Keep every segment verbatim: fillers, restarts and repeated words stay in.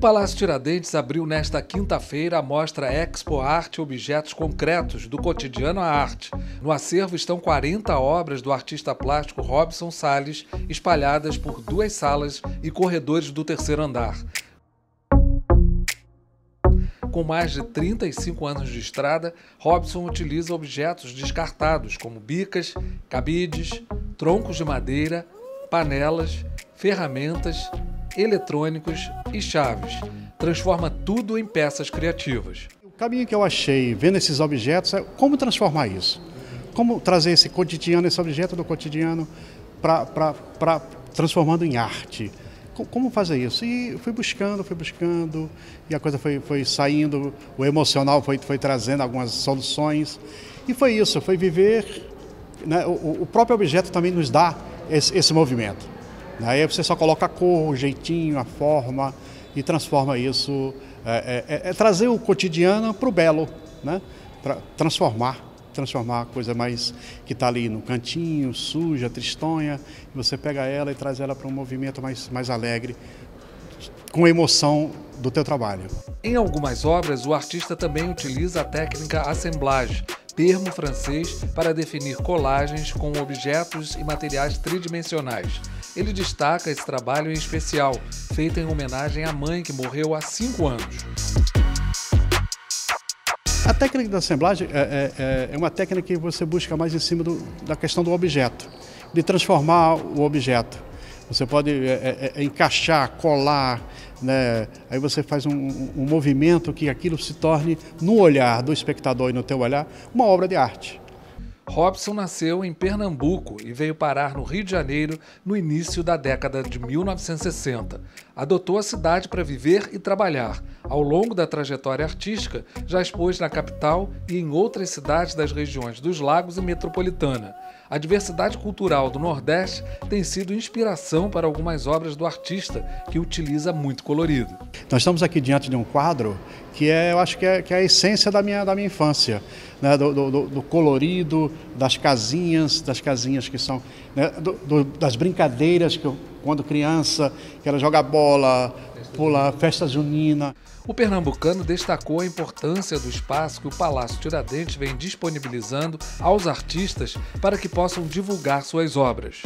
Palácio Tiradentes abriu nesta quinta-feira a mostra Expo Arte Objetos Concretos, do cotidiano à arte. No acervo estão quarenta obras do artista plástico Robson Salles, espalhadas por duas salas e corredores do terceiro andar. Com mais de trinta e cinco anos de estrada, Robson utiliza objetos descartados, como bicas, cabides, troncos de madeira, panelas, ferramentas, eletrônicos e chaves. Transforma tudo em peças criativas. O caminho que eu achei vendo esses objetos é como transformar isso. Como trazer esse cotidiano, esse objeto do cotidiano, para transformando em arte. Como fazer isso? E fui buscando, fui buscando, e a coisa foi, foi saindo, o emocional foi, foi trazendo algumas soluções. E foi isso, foi viver, né? o, o próprio objeto também nos dá esse, esse movimento. Aí você só coloca a cor, o jeitinho, a forma e transforma isso, é, é, é trazer o cotidiano para o belo, né? Pra transformar, transformar a coisa mais que está ali no cantinho, suja, tristonha, e você pega ela e traz ela para um movimento mais, mais alegre, com a emoção do teu trabalho. Em algumas obras, o artista também utiliza a técnica assemblage, termo francês para definir colagens com objetos e materiais tridimensionais. Ele destaca esse trabalho em especial, feito em homenagem à mãe que morreu há cinco anos. A técnica da assemblagem é, é, é uma técnica que você busca mais em cima do, da questão do objeto, de transformar o objeto. Você pode é, é, encaixar, colar, né? Aí você faz um, um movimento que aquilo se torne, no olhar do espectador e no teu olhar, uma obra de arte. Robson nasceu em Pernambuco e veio parar no Rio de Janeiro no início da década de mil novecentos e sessenta. Adotou a cidade para viver e trabalhar. Ao longo da trajetória artística, já expôs na capital e em outras cidades das regiões dos Lagos e Metropolitana. A diversidade cultural do Nordeste tem sido inspiração para algumas obras do artista, que utiliza muito colorido. Nós estamos aqui diante de um quadro que é, eu acho que é, que é a essência da minha, da minha infância, né? do, do, do colorido, das casinhas, das casinhas que são, né? do, do, das brincadeiras que eu, quando criança, que era jogar bola, pular, festa junina. O pernambucano destacou a importância do espaço que o Palácio Tiradentes vem disponibilizando aos artistas para que possam divulgar suas obras.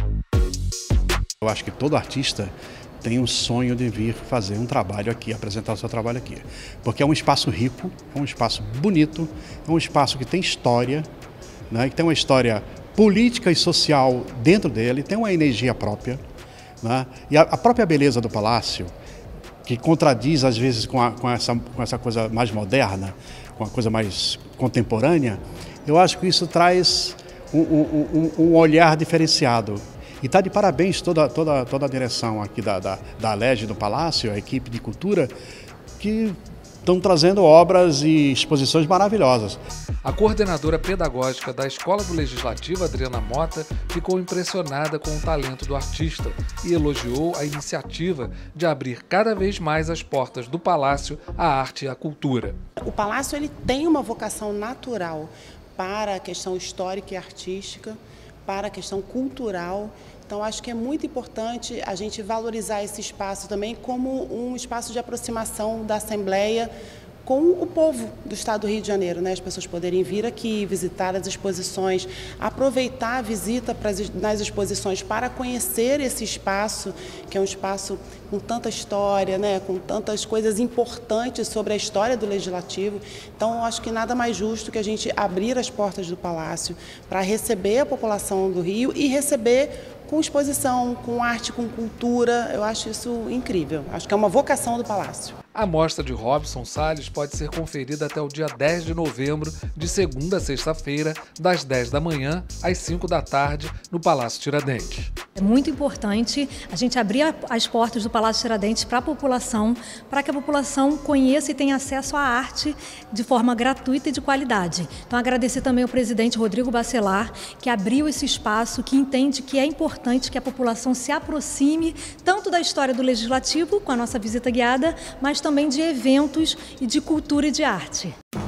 Eu acho que todo artista tem um sonho de vir fazer um trabalho aqui, apresentar o seu trabalho aqui. Porque é um espaço rico, é um espaço bonito, é um espaço que tem história, né, que tem uma história política e social dentro dele, tem uma energia própria, né, e a, a própria beleza do palácio, que contradiz às vezes com, a, com, essa, com essa coisa mais moderna, com a coisa mais contemporânea, eu acho que isso traz um, um, um, um olhar diferenciado. E está de parabéns toda, toda, toda a direção aqui da, da, da Alerj do Palácio, a equipe de cultura, que estão trazendo obras e exposições maravilhosas. A coordenadora pedagógica da Escola do Legislativo, Adriana Mota, ficou impressionada com o talento do artista e elogiou a iniciativa de abrir cada vez mais as portas do Palácio à arte e à cultura. O Palácio ele tem uma vocação natural para a questão histórica e artística, para a questão cultural. Então, acho que é muito importante a gente valorizar esse espaço também como um espaço de aproximação da Assembleia com o povo do estado do Rio de Janeiro, né? As pessoas poderem vir aqui, visitar as exposições, aproveitar a visita nas exposições para conhecer esse espaço, que é um espaço com tanta história, né? Com tantas coisas importantes sobre a história do Legislativo. Então, eu acho que nada mais justo que a gente abrir as portas do Palácio para receber a população do Rio e receber com exposição, com arte, com cultura. Eu acho isso incrível. Acho que é uma vocação do Palácio. A mostra de Robson Salles pode ser conferida até o dia dez de novembro, de segunda a sexta-feira, das dez da manhã às cinco da tarde, no Palácio Tiradentes. É muito importante a gente abrir as portas do Palácio Tiradentes para a população, para que a população conheça e tenha acesso à arte de forma gratuita e de qualidade. Então, agradecer também ao presidente Rodrigo Bacelar, que abriu esse espaço, que entende que é importante que a população se aproxime tanto da história do Legislativo, com a nossa visita guiada, mas também de eventos e de cultura e de arte.